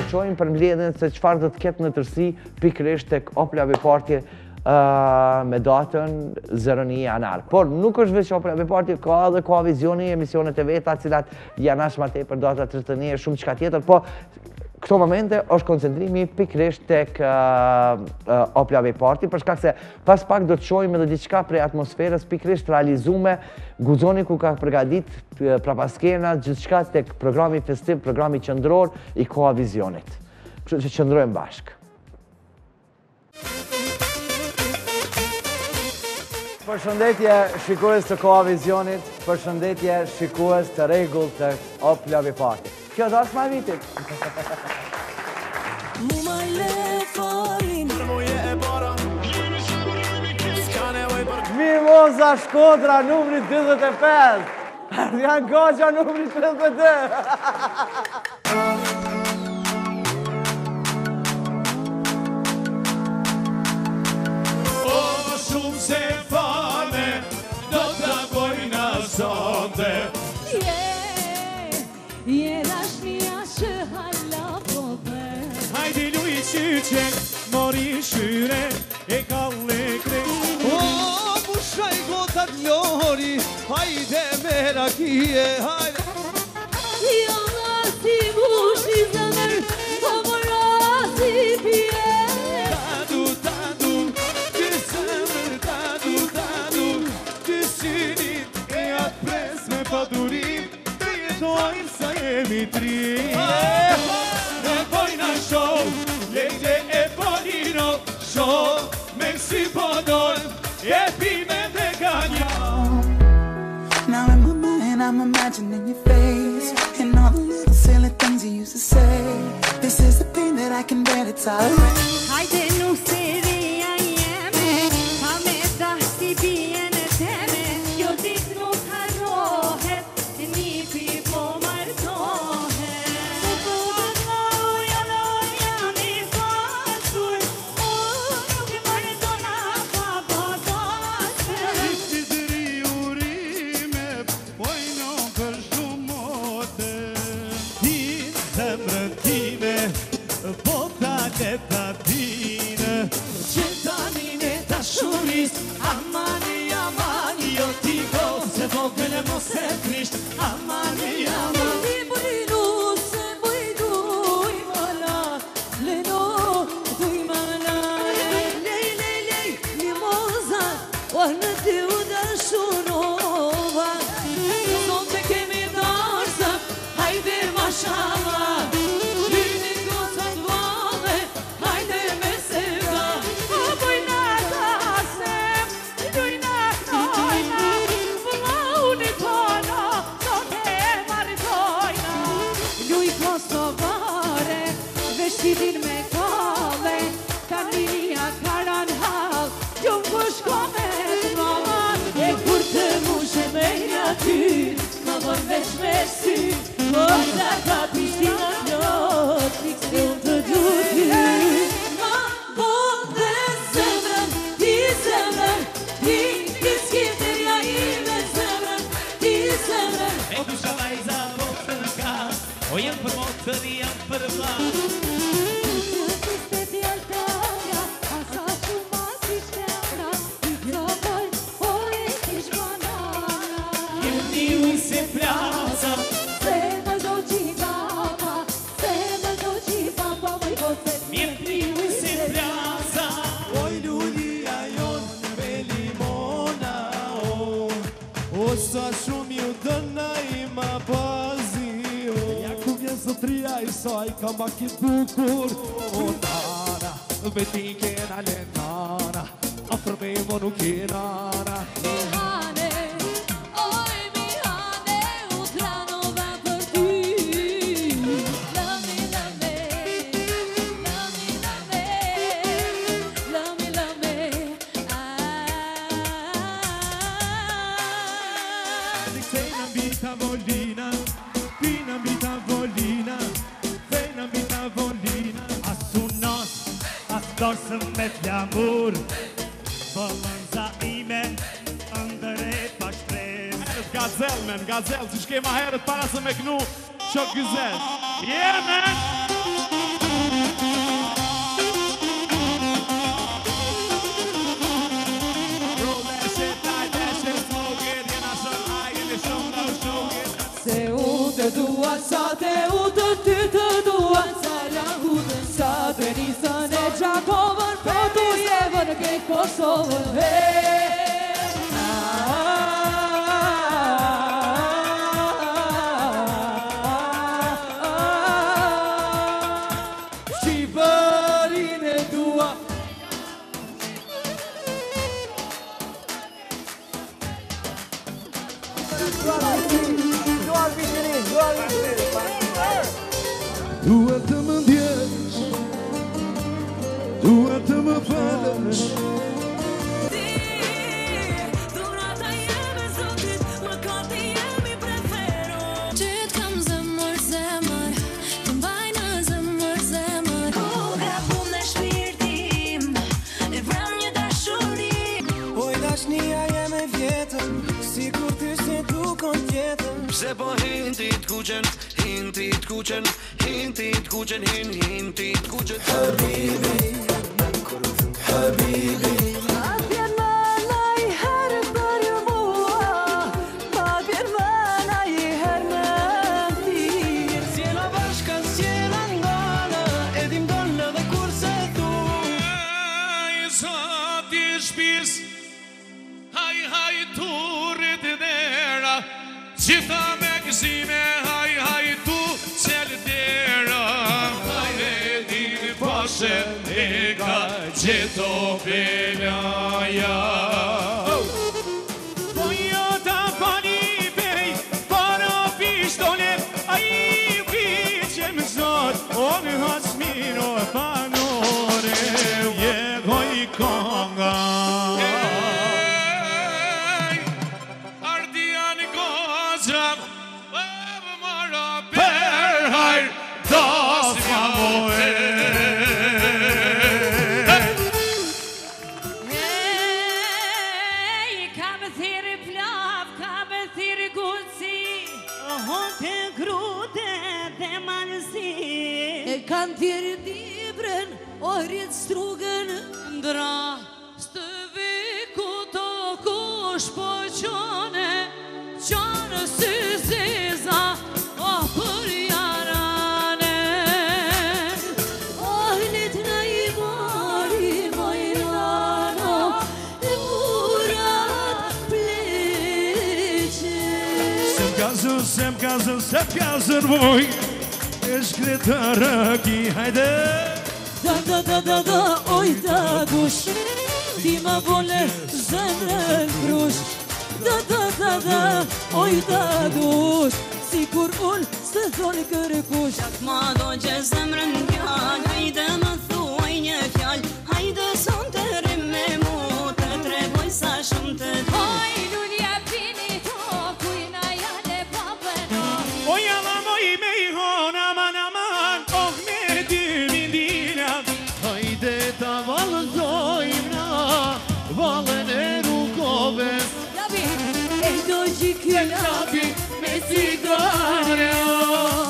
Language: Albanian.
qojmë për mbledhjen se çfarë do të ketë në tërësi pikërisht tek Opera Bepartje me datën 01 janar. Por nuk është veç Opera Bepartje, ka edhe Ka Vizioni, emisionet e veta, cilat janë as më tepër data 31 e shumë çka tjetër, po këto momente është koncentrimi pikërisht tek Opera Bepartje, për shkak se pas pak do të shohim edhe diçka prej atmosferës pikërisht realizume. Guxoni ku ka përgatit prapaskena gjithçka tek programi festiv, programi qendror i Ka Vizionit. Kështu që qëndrojmë bashkë. Përshëndetje shikues të Ka Vizionit, përshëndetje shikues të rregullt të Opera Bepartje. Kjo do është ma vitit. Mimoza Shkodra, numri 25. Janë Goxha, numri 32. O, shumë se fane, do të bojna sonde. Hajde luj qyqen, mori shyre, e kalle krejt. O, pushaj gotat lori, hajde me rakije, hajde. Jo nasi mushi zemër, po morasi pje. Tadu, ty zemër, tadu, ty synit, e atë pres me padurim, të jetojmë sa jemi tri. E bojna show, lejte e polino, show, me si podol, e pime dhe ganja. Now in my mind I'm imagining your face and all the little silly things you used to say. This is the thing that I can barely tolerate. Hajde nuk seria jeme, ka me dashti bie në teme. Jo dit nuk harrohet, një pi po martohet. Janë i pasur, nuk e martona pa pasur. Ishti zëri urime, pojno për shumote. Ti zemrën time, bota leta tine. Qëtanin e dashuris, amani, jo ti go, se vogële mos e krisht, amani. Veshtitin me kave, ta linja karan hal, gjum kush kome të maman, e kur të mushe me një ty, ka von veç me sy, por da ka pishtina plot, fiksin të du ty. Ma bon dhe zemrën, ti skiterja ime zemrën, ti zemrën. E du shalajza po të gas, o jem për motër, jem për vlas. Sa shumë ju dëna i ma bazi. Ja ku vjen zotria i saj ka ma ki bukur. O nana, me ti kena le nana, a për me mo nuk i nana. Mihane, oj Mihane, u tranova për ty. Lami, Dorsëm me t'lamur, vëllënza ime, ndëre pa shpres. Gazel, men, gazel, që shkema herët para se me knu, qok gëzel. Yeah, man! sa te utët ty të dua, sa lahutën, sa të nisën e Gjakovën, po tu jevën kejt Kosovën. Shqipërinë e dua. Duhet të më ndjesh, duhet të më falësh. Dhurata jeme zotit, mëkati jemi prefero. Që t'kam zemër, zemër, të mbaj në zemër, zemër. Ku grabun dhe shpirtim, e vram një dashuri. Oj dashnia jeme vjetën, si kur ty se dukon tjetën. Pse po hintit kuqen, hintit kuqen, hintit kuqen, hintit kuqen. Habibi, habibi. Ma vjen mëna I herë për mua, ma vjen mëna I herë në tirë. Sjela bashka, sjela ngana, edhim donë dhe kur se tu. I zati shpis, haj haj turit dera, gjitha me gëzime, haj haj tu qel dera. Haj edhin pashe e ka gjitho beljaja. Po jo ta pani bej, para pishtone, a I viqem zot, o në hasmiro panore, jegoj konga. Ardian gozam, vë mara perhajr, das m'amore. Hey, kam thirë plav, kam thirë guci, hote grute dhe malësi. E kam thirë dibrën, orit strugën, ndra, stëviku të kush po qone, qanë si ziza, oh për jarane. Oh, lit në I mori, mojrano, e murat pleqe. Sem kazën voj, e shkreta rëki, hajde. Da, oj da gush, ti ma vole zemrën krush. Da, oj da gush, si kur unë se thoni kërkush. Ma do që zemrën fjall, hajde më thuaj një fjall, hajde son të rrim me mu, të tregoj sa shumë të du. Oj, lulja pini to, kujna jale papeno. O jalla moj me I hon, aman, oh me dy mindina. Hajde ta valëzojmë na, valën e rukove. Labi, e do gjikina, Me cigare,